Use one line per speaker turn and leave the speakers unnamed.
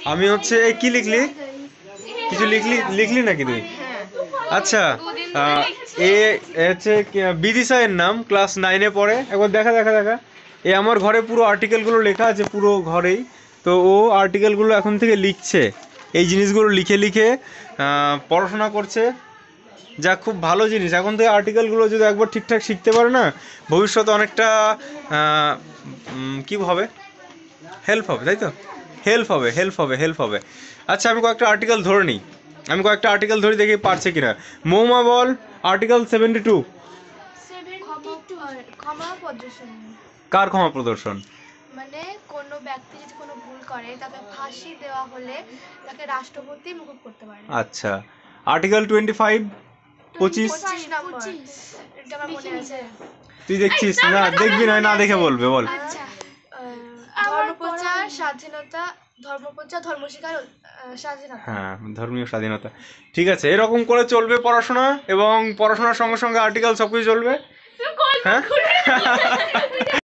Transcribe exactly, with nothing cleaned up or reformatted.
আমি হচ্ছে কি লিখলি, কিছু লিখলি লিখলি নাকি তুই? আচ্ছা, এ হচ্ছে বিদিশা এর নাম, ক্লাস নাইনে পড়ে। একবার দেখা দেখা দেখা এ আমার ঘরে পুরো আর্টিকেলগুলো লেখা আছে পুরো ঘরেই। তো ও আর্টিকেলগুলো এখন থেকে লিখছে, এই জিনিসগুলো লিখে লিখে পড়াশোনা করছে। যা খুব ভালো জিনিস, এখন থেকে আর্টিকেলগুলো যদি একবার ঠিকঠাক শিখতে পারে না, ভবিষ্যতে অনেকটা কী হবে, হেল্প হবে, তাই তো? হেল্প হবে হেল্প হবে হেল্প হবে আচ্ছা, আমি কয়েকটা আর্টিকেল ধরে নিই, আমি কয়েকটা আর্টিকেল ধরে দেখি পারছে কিনা। মৌমা বল, আর্টিকেল সেভেন্টি টু। কার ক্ষমা প্রদর্শন?
মানে কোনো ব্যক্তি যদি কোনো ভুল করে তাকে ফাঁসি দেওয়া হলে তাকে রাষ্ট্রপতি মুকুব করতে পারে।
আচ্ছা, আর্টিকেল টোয়েন্টি ফাইভ, পঁচিশ।
এটা আমার মনে আছে।
তুই দেখছিস না? দেখবি না, না দেখে বলবে, বল।
আচ্ছা, ধর্মপ্রচার স্বাধীনতা, ধর্মপ্রচার ধর্ম শিক্ষার স্বাধীনতা।
হ্যাঁ, ধর্মীয় স্বাধীনতা। ঠিক আছে, এরকম করে চলবে পড়াশোনা, এবং পড়াশোনার সঙ্গে সঙ্গে আর্টিকেল সব কিছু চলবে। হ্যাঁ।